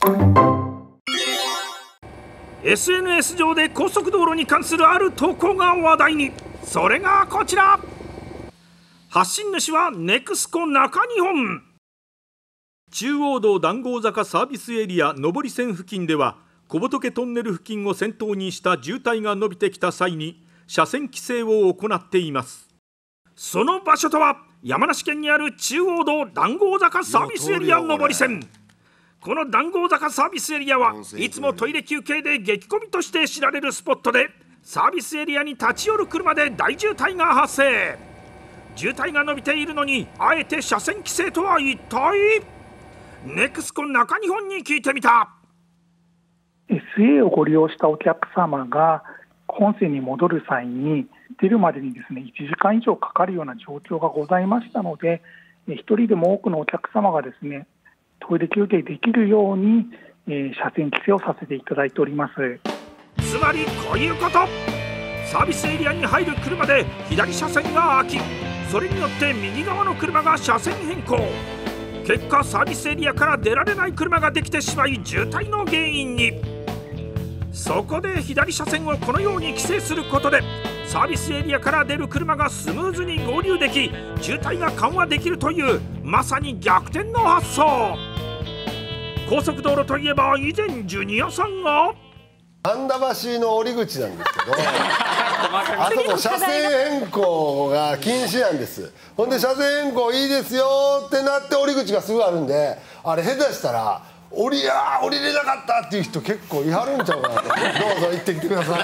SNS 上で高速道路に関するある投稿が話題に。それがこちら。発信主はネクスコ中日本。中央道談合坂サービスエリア上り線付近では、小仏トンネル付近を先頭にした渋滞が伸びてきた際に車線規制を行っています。その場所とは山梨県にある中央道談合坂サービスエリア上り線。この談合坂サービスエリアはいつもトイレ休憩で激混みとして知られるスポットで、サービスエリアに立ち寄る車で大渋滞が発生。渋滞が伸びているのにあえて車線規制とは一体。ネクスコ中日本に聞いてみた。 SA をご利用したお客様が本線に戻る際に出るまでにですね、1時間以上かかるような状況がございましたので、一人でも多くのお客様がですね、トイレ休憩できるように、車線規制をさせていただいております。 つまりこういうこと。サービスエリアに入る車で左車線が空き、それによって右側の車が車線変更。結果サービスエリアから出られない車ができてしまい渋滞の原因に。そこで左車線をこのように規制することで、サービスエリアから出る車がスムーズに合流でき、渋滞が緩和できるというまさに逆転の発想。高速道路といえば以前ジュニアさんが神田橋の降り口なんですけどあそこ車線変更が禁止なんです。ほんで車線変更いいですよってなって降り口がすぐあるんで、あれ下手したら降りれなかったっていう人結構いはるんちゃうかなと。どうぞ行ってきてください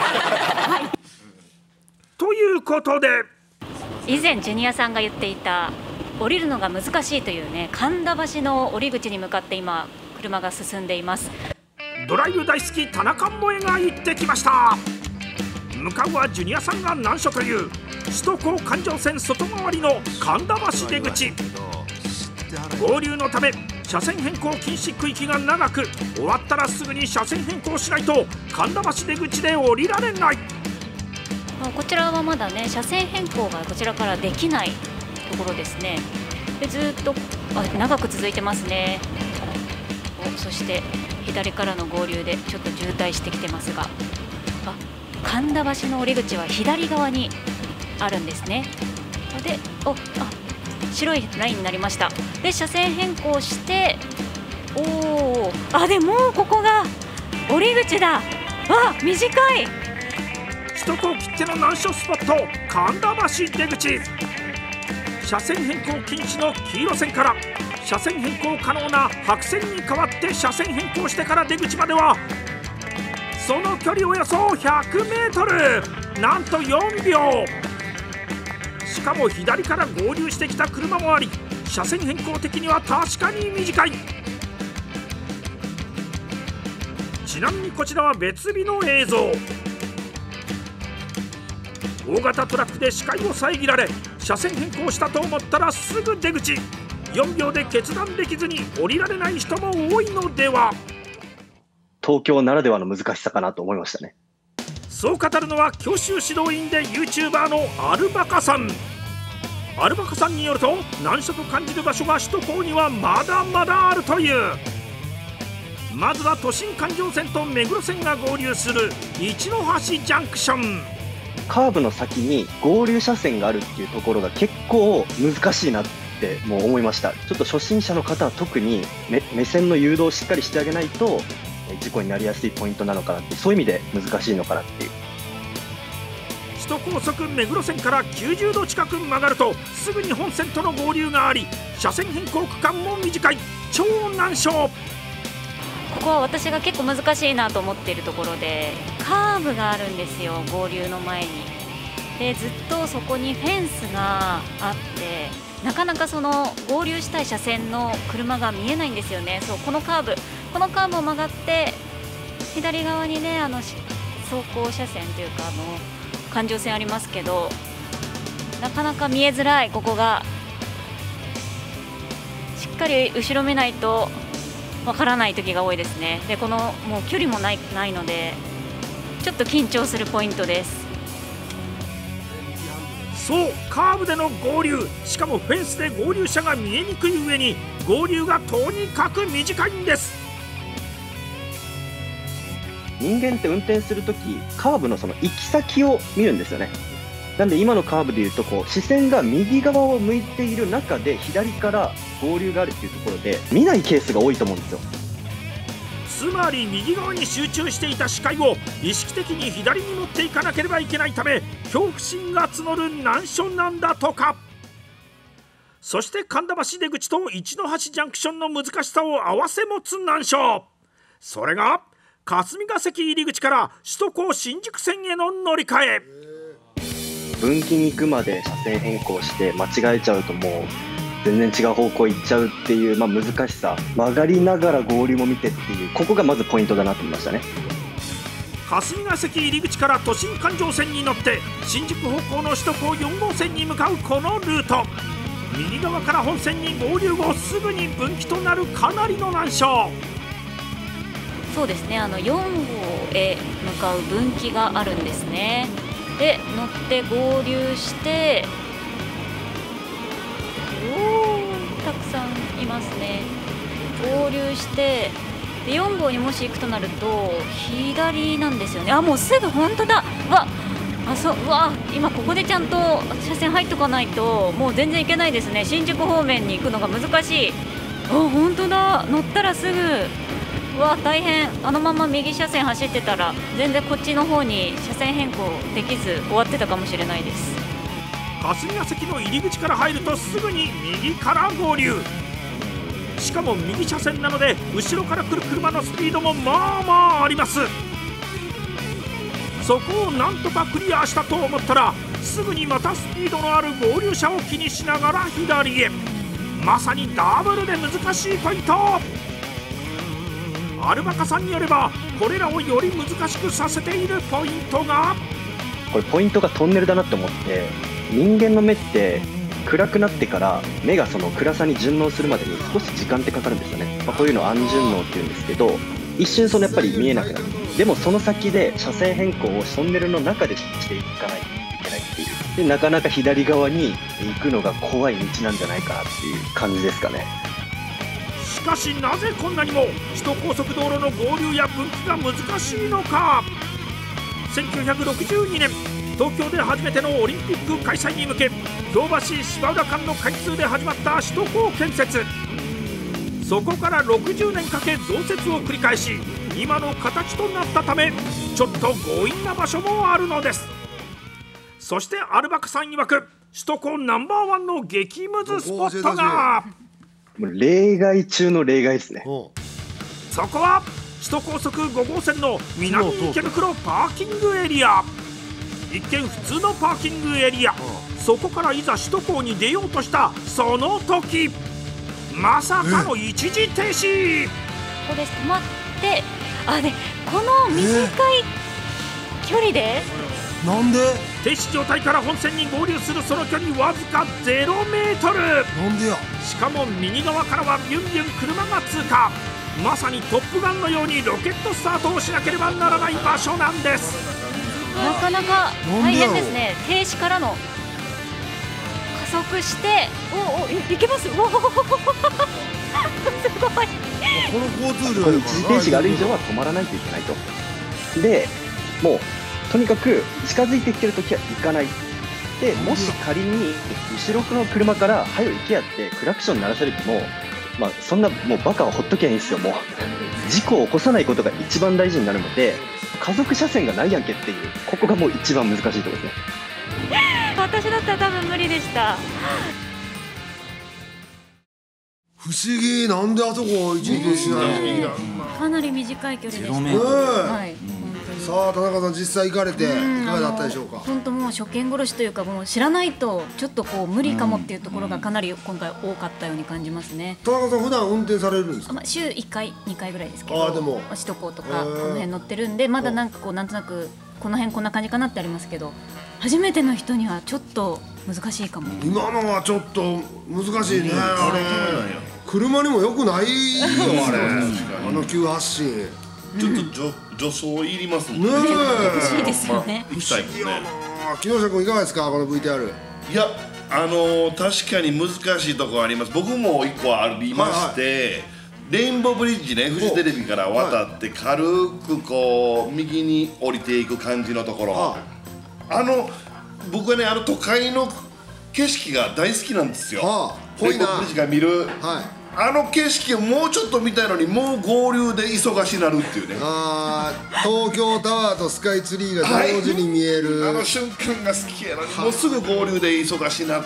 ということで、 以前ジュニアさんが言っていた降りるのが難しいというね、神田橋の降り口に向かって今車が進んでいます。 ドライブ大好き田中萌が行ってきました。向かうはジュニアさんが難所という首都高環状線外回りの神田橋出口。合流のため車線変更禁止区域が長く、終わったらすぐに車線変更しないと神田橋出口で降りられない。 こちらはまだね、車線変更がこちらからできないところですね。でずっと長く続いてますね。そして左からの合流でちょっと渋滞してきてますが、神田橋の降り口は左側にあるんですね。で白いラインになりました。で車線変更して、でもうここが降り口だ。短い。 首都高きっての難所スポット神田橋出口。車線変更禁止の黄色線から車線変更可能な白線に変わって車線変更してから出口までは、その距離およそ100メートル、なんと4秒。しかも左から合流してきた車もあり、車線変更的には確かに短い。ちなみにこちらは別日の映像。大型トラックで視界を遮られ、車線変更したと思ったらすぐ出口。4秒で決断できずに降りられない人も多いのでは。 東京ならではの難しさかなと思いましたね。 そう語るのは教習指導員で YouTuber のアルバカさん。アルバカさんによると、難所と感じる場所が首都高にはまだまだあるという。まずは都心環状線と目黒線が合流する一ノ橋ジャンクション。 カーブの先に合流車線があるっていうところが結構難しいなってもう思いました。ちょっと初心者の方は特に目線の誘導をしっかりしてあげないと事故になりやすいポイントなのかなって、そういう意味で難しいのかなっていう。 首都高速目黒線から90度近く曲がるとすぐに本線との合流があり、車線変更区間も短い超難所。 ここは私が結構難しいなと思っているところで、カーブがあるんですよ、合流の前に。でずっとそこにフェンスがあって、なかなかその合流したい車線の車が見えないんですよね。このカーブを曲がって左側にね、走行車線というか環状線ありますけど、なかなか見えづらい。ここがしっかり後ろ見ないとわからない時が多いですね。でもう距離もないのでちょっと緊張するポイントです。 そう、カーブでの合流、しかもフェンスで合流車が見えにくい上に合流がとにかく短いんです。 人間って運転するときカーブのその行き先を見るんですよね。なんで今のカーブでいうとこう視線が右側を向いている中で左から合流があるっていうところで見ないケースが多いと思うんですよ。 つまり右側に集中していた視界を意識的に左に持っていかなければいけないため恐怖心が募る難所なんだとか。そして神田橋出口と一ノ橋ジャンクションの難しさを併せ持つ難所、それが霞ヶ関入り口から首都高新宿線への乗り換え。 分岐に行くまで車線変更して間違えちゃうともう全然違う方向行っちゃうっていう、難しさ、曲がりながら合流も見てっていう、ここがまずポイントだなと思いましたね。 霞ヶ関入り口から都心環状線に乗って新宿方向の首都高4号線に向かうこのルート、右側から本線に合流後すぐに分岐となるかなりの難所。 そうですね、4号へ向かう分岐があるんですね。で乗って合流して、たくさんいますね。合流してで4号にもし行くとなると左なんですよね。もうすぐ本当だ。今ここでちゃんと車線入っとかないともう全然行けないですね。新宿方面に行くのが難しい。本当だ、乗ったらすぐ。大変。あのまま右車線走ってたら全然こっちの方に車線変更できず終わってたかもしれないです。 霞ヶ関の入り口から入るとすぐに右から合流、しかも右車線なので後ろから来る車のスピードもまああります。そこをなんとかクリアしたと思ったらすぐにまたスピードのある合流車を気にしながら左へ。まさにダブルで難しいポイント。アルバカさんによればこれらをより難しくさせているポイントが、 これポイントがトンネルだなって思って、人間の目って暗くなってから目がその暗さに順応するまでに少し時間ってかかるんですよね。こういうのを暗順応っていうんですけど、一瞬やっぱり見えなくなる。でもその先で車線変更をトンネルの中でしていかないといけないっていう、でなかなか左側に行くのが怖い道なんじゃないかなっていう感じですかね。 しかしなぜこんなにも首都高速道路の合流や分岐が難しいのか。1962年東京で初めてのオリンピック開催に向け京橋芝浦間の開通で始まった首都高建設。そこから60年かけ増設を繰り返し今の形となったためちょっと強引な場所もあるのです。そしてアルバカさん曰く首都高ナンバー1の激ムズスポットが、 もう例外中の例外ですね。 そこは首都高速5号線の南池袋パーキングエリア。一見普通のパーキングエリア、そこからいざ首都高に出ようとしたその時、まさかの一時停止。 ここで止まってでこの短い距離でなんで停止状態から本線に合流するその距離わずか0メートル。 なんでや。 しかも右側からはビュンビュン車が通過。まさにトップガンのようにロケットスタートをしなければならない場所なんです。 なかなか大変ですね。停止からの加速していけます。すごい。 この交通量一時停止がある以上は止まらないといけないと。でもうとにかく近づいてきてるときは行かない。でもし仮に後ろの車から「はよ行けや」ってクラクション鳴らされても、そんなもうバカはほっときゃいいんですよ。もう事故を起こさないことが一番大事になるので、加速車線がないやんけっていう、ここがもう一番難しいところですね。 私だったら多分無理でした。 不思議、なんであそこ一時停止しないの。 かなり短い距離でした。はい、 さあ田中さん実際行かれていかがだったでしょうか。 本当もう初見殺しというか、もう知らないとちょっと無理かもっていうところがかなり今回多かったように感じますね。 田中さん普段運転されるんですか。 週1回2回ぐらいですけど、 でも首都高とかこの辺乗ってるんで、まだなんとなくこの辺こんな感じかなってありますけど、初めての人にはちょっと難しいかも。 今のはちょっと難しいね。あれ車にも良くないよあれ。あの急発進ちょっと助走いりますもんね。 欲しいですよね。 行きたいですね。 木下君いかがですかこの VTR。 いや確かに難しいところあります。僕も1個ありまして、 レインボーブリッジね、フジテレビから渡って軽くこう右に降りていく感じのところ、僕はね、都会の景色が大好きなんですよ。レインボーブリッジが見る景色をもうちょっと見たいのに、もう合流で忙しになるっていうね。 東京タワーとスカイツリーが同時に見える、 瞬間が好きやのに、もうすぐ合流で忙しになって、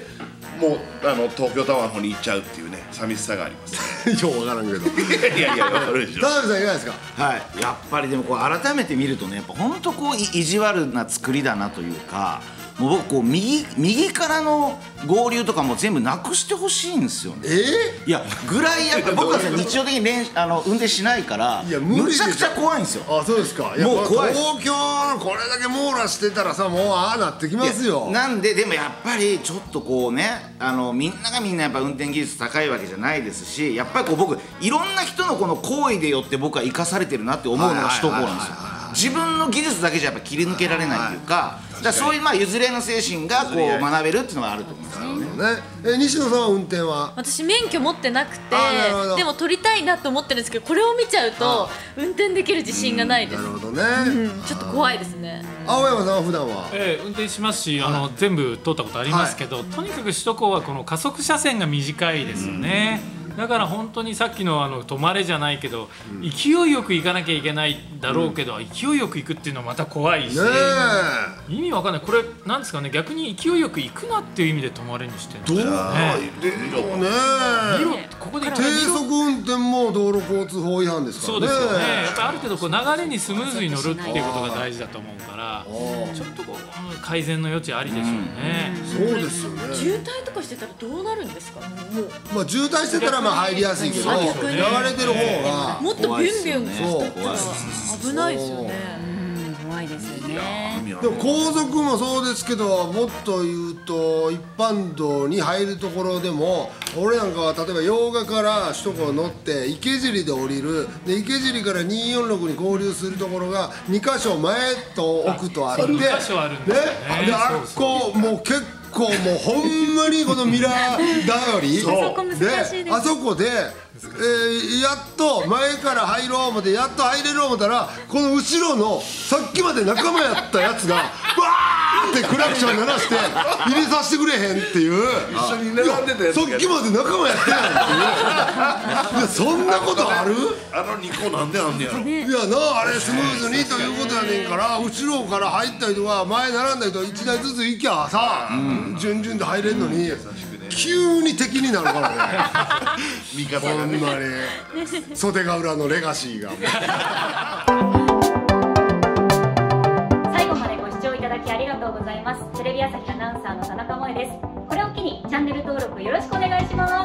もう東京タワーの方に行っちゃうっていうね、寂しさがあります。 ようわからんけど。 いや分かるでしょ。 田辺さんいかがですか。 はい、やっぱりでもこう改めて見るとね、やっぱ本当こう意地悪な作りだなというか、もう僕こう右からの合流とかも全部なくしてほしいんですよね。いやぐらいやっぱ僕は日常的に運転しないから、むちゃくちゃ怖いんですよ。 あ、そうですか。もう怖い。東京これだけ網羅してたらさ、もうなってきますよ。 なんででもやっぱりちょっとこうね、みんなやっぱ運転技術高いわけじゃないですし、やっぱりこう僕いろんな人のこの行為でよって僕は生かされてるなって思うのが首都高なんですよ。自分の技術だけじゃやっぱ切り抜けられないというか、だそういう譲れの精神がこう学べるっていうのがあると思うんですよね。 西野さんは運転は？ 私免許持ってなくて、でも取りたいなと思ってるんですけど、これを見ちゃうと運転できる自信がないです。 なるほどね。 ちょっと怖いですね。 青山さんは普段は？ 運転しますし、全部通ったことありますけど、とにかく首都高はこの加速車線が短いですよね。だから本当にさっきの止まれじゃないけど、勢いよく行かなきゃいけないだろうけど、勢いよく行くっていうのはまた怖いし、意味わかんない。これなんですかね、逆に勢いよく行くなっていう意味で止まれにしてるんですよね。ここで低速運転も道路交通法違反ですからね。 そうですよね。やっぱある程度こう流れにスムーズに乗るっていうことが大事だと思うから、ちょっとこう改善の余地ありでしょうね。 そうですよね。 渋滞とかしてたらどうなるんですか。 もう渋滞してたら入りやすいけど、流れてる方がもっとビュンビュンしてったら危ないですよね。 怖いですよね。 でも高速もそうですけど、もっと言うと一般道に入るところでも、俺なんかは例えば用賀から首都高乗って池尻で降りる、で池尻から246に合流するところが2箇所前と奥とあって、 2箇所あるんですよね。 であっこもう結構もうほんまにこのミラー頼りで、あそこでやっと前から入ろう思って、やっと入れる思ったら、この後ろのさっきまで仲間やったやつがバーってクラクション鳴らして入れさせてくれへんっていう、 一緒に並んでたやつがさっきまで仲間やってないっていう、そんなことある 2個なんであんねやろ。 いやな、あれスムーズにということやねんから、後ろから入ったりとか前並んだりとか1台ずつ行きゃさ、順々で入れんのに、急に敵になるからね。 味方がね、 ほんまに袖ヶ浦のレガシーが。 最後までご視聴いただきありがとうございます。テレビ朝日アナウンサーの田中萌です。これを機にチャンネル登録よろしくお願いします。